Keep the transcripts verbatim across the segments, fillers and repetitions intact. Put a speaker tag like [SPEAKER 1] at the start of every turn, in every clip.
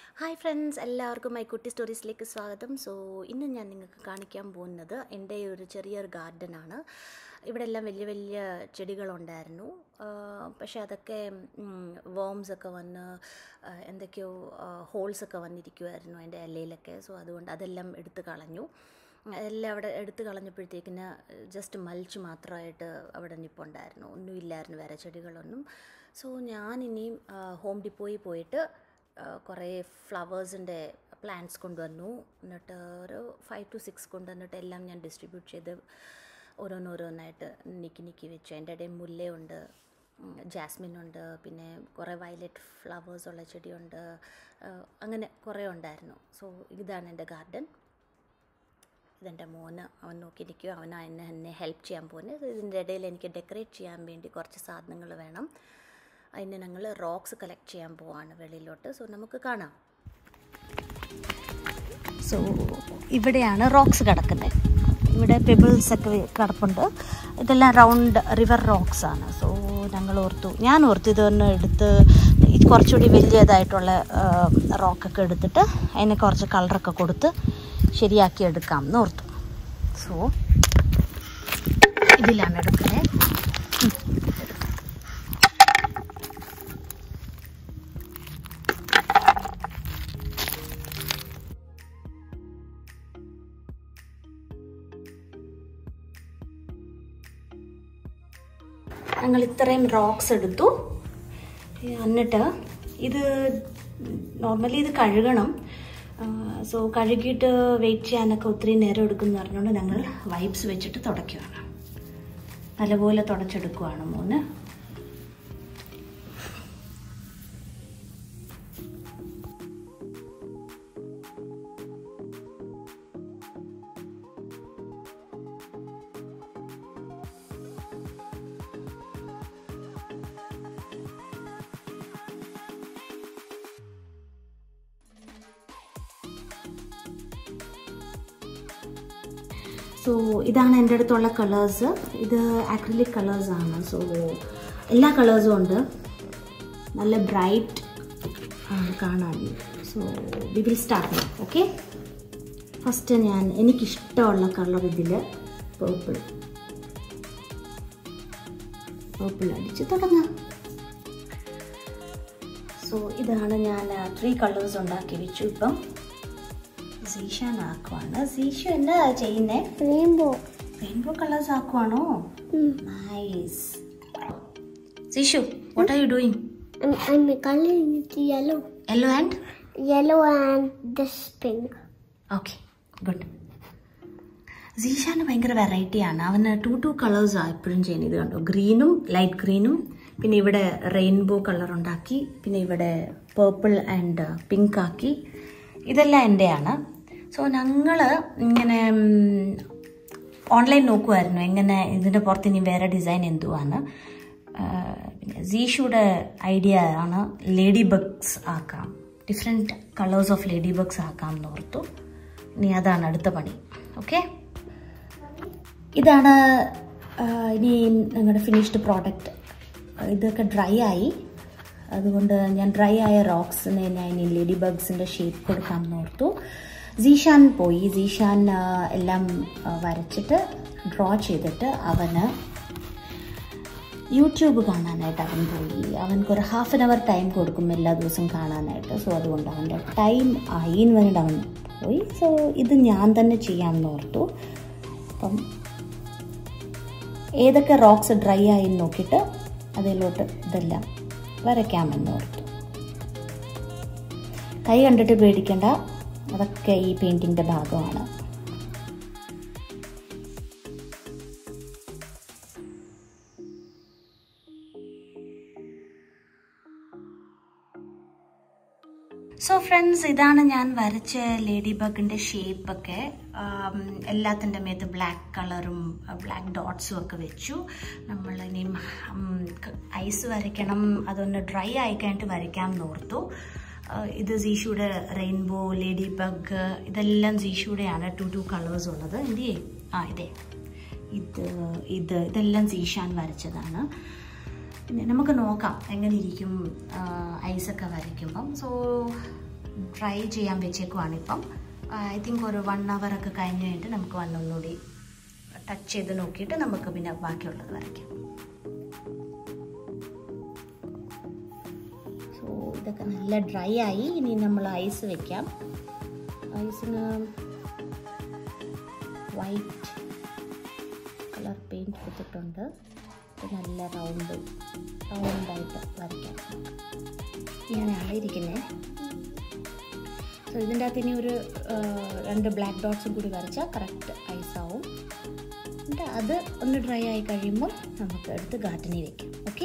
[SPEAKER 1] Hi friends, എല്ലാവർക്കും my കുട്ടി സ്റ്റോറീസിലേക്ക് സ്വാഗതം. സോ ഇന്ന് ഞാൻ നിങ്ങൾക്ക് കാണിക്കാൻ പോകുന്നത് എൻ്റെ ഒരു ചെറിയൊരു ഗാർഡനാണ്. ഇവിടെ എല്ലാം വലിയ വലിയ ചെടികളുണ്ടായിരുന്നു. പക്ഷേ അതൊക്കെ വോംസ് ഒക്കെ വന്ന് എന്തൊക്കെയോ ഹോൾസ് ഒക്കെ വന്നിരിക്കുമായിരുന്നു എൻ്റെ ഇലയിലൊക്കെ. സോ അതുകൊണ്ട് അതെല്ലാം എടുത്ത് കളഞ്ഞു. എല്ലാം അവിടെ എടുത്ത് കളഞ്ഞപ്പോഴത്തേക്കിന് ജസ്റ്റ് മൽച്ച് മാത്രമായിട്ട് അവിടെ നിൽപ്പുണ്ടായിരുന്നു. ഒന്നുമില്ലായിരുന്നു വേറെ ചെടികളൊന്നും. സോ ഞാനിനിയും ഹോം ഡിപ്പോയിൽ പോയിട്ട് കുറേ ഫ്ലവേഴ്സിൻ്റെ പ്ലാന്റ്സ് കൊണ്ടുവന്നു. എന്നിട്ട് ഒരു ഫൈവ് ടു സിക്സ് കൊണ്ടുവന്നിട്ട് എല്ലാം ഞാൻ ഡിസ്ട്രിബ്യൂട്ട് ചെയ്ത് ഓരോന്നോരോന്നായിട്ട് നീക്കി നീക്കി വെച്ചു. എൻ്റെ ഇടയിൽ മുല്ലയുണ്ട്, ജാസ്മിനുണ്ട്, പിന്നെ കുറേ വയലറ്റ് ഫ്ലവേഴ്സുള്ള ചെടിയുണ്ട്, അങ്ങനെ കുറേ ഉണ്ടായിരുന്നു. സോ ഇതാണ് എൻ്റെ ഗാർഡൻ. ഇതെൻ്റെ മോന്, അവൻ നോക്കി നിൽക്കുക. അവൻ എന്നെ എന്നെ ഹെൽപ്പ് ചെയ്യാൻ പോകുന്നത്. ഇതിൻ്റെ ഇടയിൽ എനിക്ക് ഡെക്കറേറ്റ് ചെയ്യാൻ വേണ്ടി കുറച്ച് സാധനങ്ങൾ വേണം. അതിന് ഞങ്ങൾ റോക്സ് കളക്ട് ചെയ്യാൻ പോവാണ് വെളിയിലോട്ട്. സോ നമുക്ക് കാണാം. സോ ഇവിടെയാണ് റോക്സ് കിടക്കുന്നത്. ഇവിടെ പെബിൾസ് ഒക്കെ കിടപ്പുണ്ട്. ഇതെല്ലാം റൗണ്ട് റിവർ റോക്സ് ആണ്. സോ ഞങ്ങൾ ഓർത്തു ഞാൻ ഓർത്തു ഇതൊന്ന് എടുത്ത് കുറച്ചുകൂടി വലിയതായിട്ടുള്ള റോക്കൊക്കെ എടുത്തിട്ട് അതിന് കുറച്ച് കളറൊക്കെ കൊടുത്ത് ശരിയാക്കി എടുക്കാം എന്ന് ഓർത്തു. സോ ഇതിലാണ് എടുക്കുന്നത്. ഞങ്ങൾ ഇത്രയും റോക്സ് എടുത്തു. എന്നിട്ട് ഇത് നോർമലി ഇത് കഴുകണം. സോ കഴുകിയിട്ട് വെയിറ്റ് ചെയ്യാനൊക്കെ ഒത്തിരി നേരം എടുക്കുമെന്ന് പറഞ്ഞുകൊണ്ട് ഞങ്ങൾ വൈപ്സ് വെച്ചിട്ട് തുടയ്ക്കുകയാണ്. നല്ലപോലെ തുടച്ചെടുക്കുകയാണ് മോന്. സോ ഇതാണ് എൻ്റെ അടുത്തുള്ള കളേഴ്സ്. ഇത് ആക്രിലിക് കളേഴ്സാണ്. സോ എല്ലാ കളേഴ്സും ഉണ്ട്. നല്ല ബ്രൈറ്റ് ആണ് കാണാൻ. So we will start. Okay, first ഞാൻ എനിക്കിഷ്ടമുള്ള കളർ ഇതിൽ പേർപ്പിൾ പേർപ്പിൾ അടിച്ച് തുടങ്ങാം. സോ ഇതാണ് ഞാൻ ത്രീ കളേഴ്സ് ഉണ്ടാക്കി വെച്ചു. ഇപ്പം സീഷാൻ ആക്കുവാണ്. സീഷു എന്താ ചെയ്യുന്നേ? റെയിൻബോ റെയിൻബോ കളേഴ്സ് ആക്കുവാണോ? Nice. Zeeshu, what are you doing?
[SPEAKER 2] I'm coloring it yellow.
[SPEAKER 1] Yellow and?
[SPEAKER 2] Yellow and this pink.
[SPEAKER 1] Okay, good. സീഷാന് ഭയങ്കര വെറൈറ്റിയാണ്. അവന് ടു ടു കളേഴ്സാണ് എപ്പോഴും ചെയ്യുന്നത്. ഇത് കണ്ടോ, ഗ്രീനും ലൈറ്റ് ഗ്രീനും, പിന്നെ ഇവിടെ റെയിൻബോ കളർ ഉണ്ടാക്കി, പിന്നെ ഇവിടെ പേർപ്പിൾ ആൻഡ് പിങ്ക് ആക്കി. ഇതെല്ലാം എൻ്റെയാണ്. സോ ഞങ്ങൾ ഇങ്ങനെ ഓൺലൈൻ നോക്കുമായിരുന്നു എങ്ങനെ ഇതിൻ്റെ പുറത്ത് ഇനി വേറെ ഡിസൈൻ എന്തുവാണ്. പിന്നെ സീഷുയുടെ ഐഡിയ ആണ് ലേഡി ബഗ്സ് ആക്കാം, different colours of ladybugs ആക്കാം എന്ന് ഓർത്തു. ഇനി അതാണ് അടുത്ത പണി. ഓക്കെ, ഇതാണ് ഇനി ഞങ്ങളുടെ ഫിനിഷ്ഡ് പ്രോഡക്റ്റ്. ഇതൊക്കെ ഡ്രൈ ആയി. അതുകൊണ്ട് ഞാൻ ഡ്രൈ ആയ റോക്സിന് ഞാൻ ഇനി ലേഡി ബഗ്സിൻ്റെ ഷേപ്പ് കൊടുക്കാമെന്ന് ഓർത്തു. സീഷാൻ പോയി. സീഷാൻ എല്ലാം വരച്ചിട്ട് ഡ്രോ ചെയ്തിട്ട് അവന് യൂട്യൂബ് കാണാനായിട്ട് അവൻ പോയി. അവനക്കൊരു ഹാഫ് ആൻ അവർ ടൈം കൊടുക്കും എല്ലാ ദിവസവും കാണാനായിട്ട്. സോ അതുകൊണ്ട് അവൻ്റെ ടൈം ആയി എന്ന് പറഞ്ഞിട്ട് അവൻ പോയി. സോ ഇത് ഞാൻ തന്നെ ചെയ്യാമെന്ന് ഓർത്തു. അപ്പം ഏതൊക്കെ റോക്സ് ഡ്രൈ ആയി നോക്കിയിട്ട് അതിലോട്ട് ഇതെല്ലാം വരയ്ക്കാമെന്ന് ഓർത്തു. കൈ കണ്ടിട്ട് പേടിക്കണ്ട, അതൊക്കെ ഈ പെയിൻറ്റിങ്ങിൻ്റെ ഭാഗമാണ്. സോ ഫ്രണ്ട്സ്, ഇതാണ് ഞാൻ വരച്ച ലേഡി ബഗിൻ്റെ ഷേപ്പൊക്കെ. എല്ലാത്തിൻ്റെ മേത്ത് ബ്ലാക്ക് കളറും ബ്ലാക്ക് ഡോട്ട്സും ഒക്കെ വെച്ചു. നമ്മൾ ഇനിയും ഐസ് വരയ്ക്കണം. അതൊന്ന് ഡ്രൈ ആയി കഴിഞ്ഞിട്ട് വരയ്ക്കാമെന്ന് ഓർത്തു. ഇത് സീഷുയുടെ റെയിൻബോ, ലേഡി ബഗ്, ഇതെല്ലാം സീഷുയുടെയാണ്. ടു ടു കളേഴ്സ് ഉള്ളത്. എന്ത് ചെയ്യും? ആ ഇതേ ഇത് ഇത് ഇതെല്ലാം സീഷാൻ വരച്ചതാണ്. പിന്നെ നമുക്ക് നോക്കാം എങ്ങനെ ഇരിക്കും ഐസൊക്കെ വരയ്ക്കുമ്പം. സോ ഡ്രൈ ചെയ്യാൻ വെച്ചേക്കുവാണ് ഇപ്പം. ഐ തിങ്ക് ഒരു വൺ അവർ ഒക്കെ കഴിഞ്ഞ് കഴിഞ്ഞിട്ട് നമുക്ക് വന്നൊന്നുകൂടി ടച്ച് ചെയ്ത് നോക്കിയിട്ട് നമുക്ക് പിന്നെ ബാക്കിയുള്ളത് വരയ്ക്കാം. സോ ഇതൊക്കെ നല്ല ഡ്രൈ ആയി. ഇനി നമ്മൾ ഐസ് വെക്കാം. ഐസിന് വൈറ്റ് കളർ പെയിൻറ്റ് കൊടുത്തിട്ടുണ്ട്. നല്ല റൗണ്ട് റൗണ്ടായിട്ട് വരയ്ക്കാം. ഇങ്ങനെയാണ് ഇരിക്കുന്നത്. സോ ഇതിൻ്റെ അകത്ത് ഇനി ഒരു രണ്ട് ബ്ലാക്ക് ഡോട്ട്സും കൂടി വരച്ചാൽ കറക്റ്റ് ഐസാവും. എന്നിട്ട് അത് ഒന്ന് ഡ്രൈ ആയി കഴിയുമ്പോൾ നമുക്ക് എടുത്ത് ഗാർഡനിൽ വയ്ക്കാം. ഓക്കെ.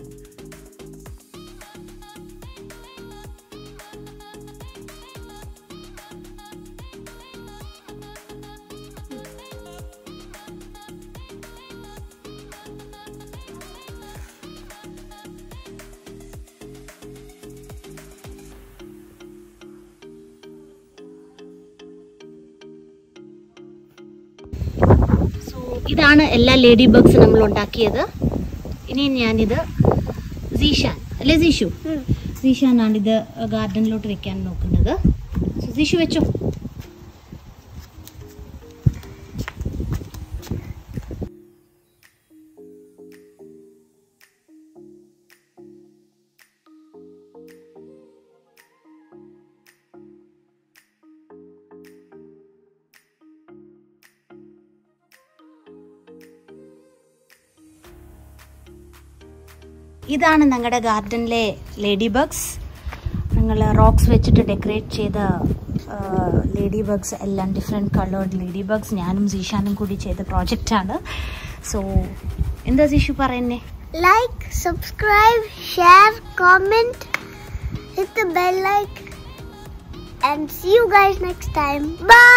[SPEAKER 1] ഇതാണ് എല്ലാ ലേഡി ബഗ്സ് നമ്മൾ ഉണ്ടാക്കിയത്. ഇനി ഞാനിത് സീഷാൻ അല്ലേ സീഷു സീഷാനാണ് ഇത് ഗാർഡനിലോട്ട് വെക്കാൻ നോക്കുന്നത്. സീഷു വെച്ചോ. ഇതാണ് ഞങ്ങളുടെ ഗാർഡനിലെ ലേഡി ബഗ്സ്. ഞങ്ങൾ റോക്സ് വെച്ചിട്ട് ഡെക്കറേറ്റ് ചെയ്ത ലേഡി ബഗ്സ് എല്ലാം ഡിഫറെൻറ്റ് കളേർഡ് ലേഡി ബഗ്സ് ഞാനും സീഷാനും കൂടി ചെയ്ത പ്രോജക്റ്റാണ്. സോ എന്താ സീഷു പറയുന്നേ?
[SPEAKER 2] Like, subscribe, share, comment, hit the bell like, and see you guys next time. Bye.